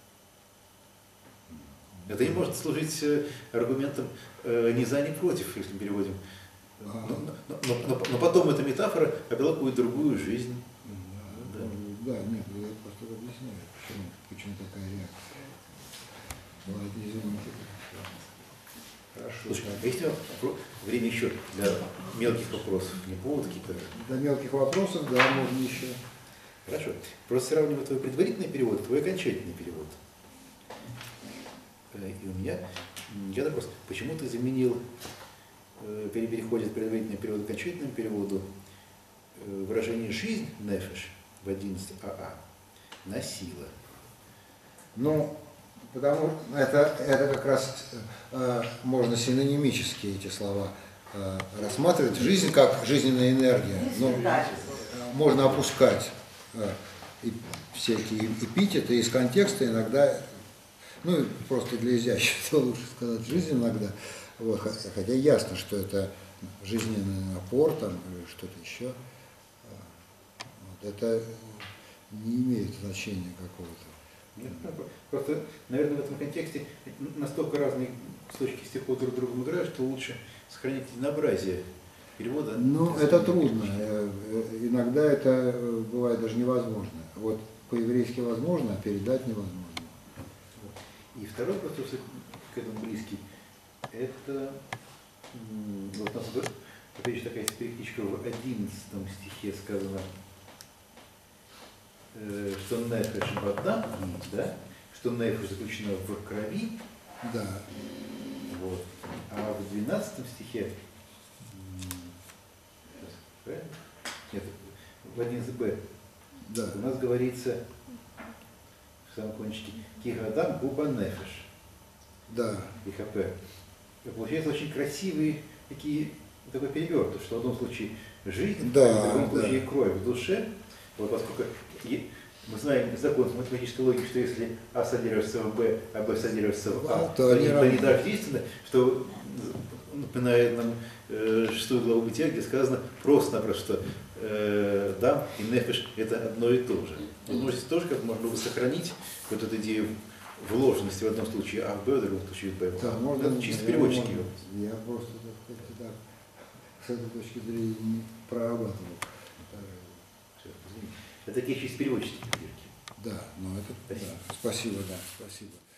Это не может служить э, аргументом э, ни за, ни против, если переводим. Но, но- но- но- но потом эта метафора обрела какую-то другую жизнь. Да, да, нет, я просто объясняю. объясняю, почему, почему такая реакция. Ладно, извините. Хорошо. Слушай, а есть вопрос- время еще для мелких вопросов? Не повод какие-то? До мелких вопросов, да, можно еще. Хорошо. Просто сравниваю твой предварительный перевод и твой окончательный перевод. Э, И у меня м, я вопрос, почему ты заменил э, при переходе от предварительного перевода к окончательному переводу э, выражение «жизнь» нефеш в одиннадцать АА на сила? Ну, потому что это, это как раз э, можно синонимически эти слова э, рассматривать. Жизнь как жизненная энергия. Ну, Да. можно опускать э, и всякие эпитеты из контекста иногда, ну и просто для изящества лучше сказать жизнь иногда. Вот, хо- хотя ясно, что это жизненный напор там или что-то еще. Э, Вот, это не имеет значения какого-то. Нет, ну, просто, наверное, в этом контексте настолько разные кусочки стихов друг другом играют, что лучше сохранить единообразие перевода. Ну, это трудно. Э, э, Иногда это э, бывает даже невозможно. Вот по-еврейски возможно, а передать невозможно. И второй вопрос, тоже к этому близкий, это м, вот у нас в- опять же такая перекличка в одиннадцатом стихе сказано, э, что нефеш бадам, да, что нефеш заключена в крови, Да, вот, а в двенадцатом стихе, м, сейчас, правильно? Нет, в одиннадцать бэ да, у нас говорится в самом кончике кигадам губа нефеш. да, И ХП. И получается очень красивые такие, такой перевертыш, что в одном случае жизнь, Да, в другом да. случае кровь в душе. Вот поскольку и- мы знаем закон математической логики, что если А содержится в Б, а Б содержится в А, А, то то они они, то равны. они так действенны, что напоминает нам э, шестую главу Бытия, где сказано просто-напросто, что э, дам и нефиш это одно и то же. Вот можете тоже как можно бы сохранить вот эту идею вложенности в одном случае А в Б, в другом случае в Б. да, можно. Это чисто я переводческий можно. вопрос. Я просто, так сказать, так, с этой точки зрения не прорабатывал. Всё, извините. Это такие чисто переводческие проверки. Да, ну это, Спасибо. да, спасибо, да, спасибо.